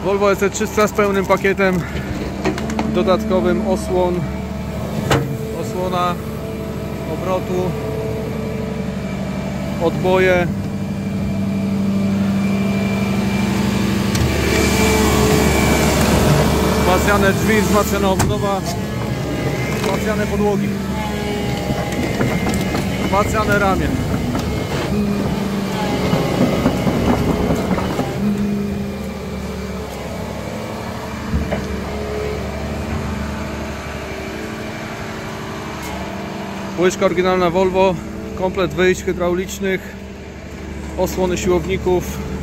Volvo EC300 z pełnym pakietem dodatkowym osłona obrotu, odboje, wzmacniane drzwi, wzmacniana obudowa, wzmacniane podłogi, wzmacniane ramię. Łyżka oryginalna Volvo, komplet wyjść hydraulicznych, osłony siłowników,